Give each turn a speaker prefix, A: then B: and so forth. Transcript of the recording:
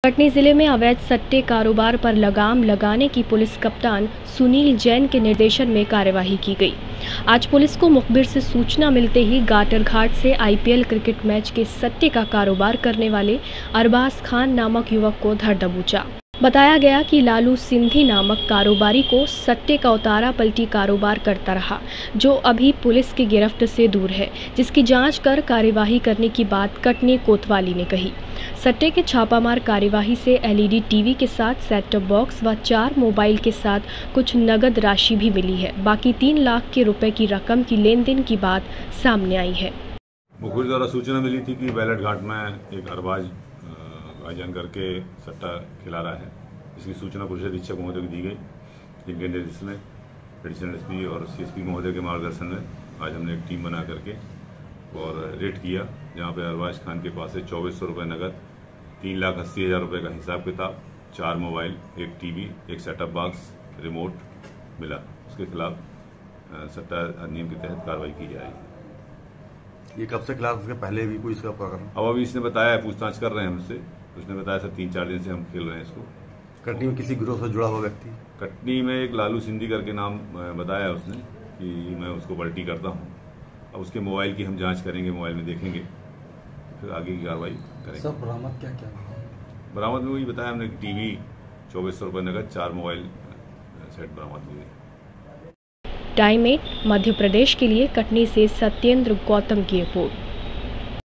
A: कटनी जिले में अवैध सट्टे कारोबार पर लगाम लगाने की पुलिस कप्तान सुनील जैन के निर्देशन में कार्यवाही की गई। आज पुलिस को मुखबिर से सूचना मिलते ही गाटरघाट से आईपीएल क्रिकेट मैच के सट्टे का कारोबार करने वाले अरबाज खान नामक युवक को धर दबोचा। बताया गया कि लालू सिंधी नामक कारोबारी को सट्टे का उतारा पलटी कारोबार करता रहा, जो अभी पुलिस की गिरफ्त से दूर है, जिसकी जांच कर कार्यवाही करने की बात कटनी कोतवाली ने कही। सट्टे के छापामार कार्यवाही से एलईडी टीवी के साथ सेट टॉप बॉक्स व 4 मोबाइल के साथ कुछ नगद राशि भी मिली है। बाकी 3 लाख के रुपए की रकम की लेन देन की बात सामने आई है।
B: मुखबिर द्वारा सूचना मिली थी कि बैलेट घाट में एक अरबाज आयोजन करके सट्टा खिला रहा है। इसकी सूचना पुलिस अधीक्षक महोदय को दी गई, जिनके निर्देशन में एडिशनल एसपी और सीएसपी महोदय के मार्गदर्शन में आज हमने एक टीम बना करके और रेड किया, जहां पे अरबाज खान के पास से 2400 रुपये नगद, 3,80,000 रुपये का हिसाब किताब, 4 मोबाइल, एक टीवी, एक सेटअप बॉक्स, रिमोट मिला। उसके खिलाफ सट्टा अधिनियम के तहत कार्रवाई की जाएगी।
C: ये कब से खिलाफ, उसके पहले भी कोई इसका प्रकरण?
B: अब अभी इसने बताया, पूछताछ कर रहे हैं हमसे, उसने बताया सर 3-4 दिन से हम खेल रहे हैं इसको।
C: कटनी में किसी गिरोह से जुड़ा हुआ व्यक्ति?
B: कटनी में एक लालू सिंधी करके नाम बताया उसने कि मैं उसको पलटी करता हूँ। अब उसके मोबाइल की हम जांच करेंगे, मोबाइल में देखेंगे, फिर आगे की कार्रवाई करेंगे।
C: सब बरामद क्या क्या?
B: बरामद में वही बताया हमने, टीवी, 2400 रुपये नगद, 4 मोबाइल सेट बरामद हुए।
A: टाइम 8 मध्य प्रदेश के लिए कटनी से सत्येंद्र गौतम की रिपोर्ट।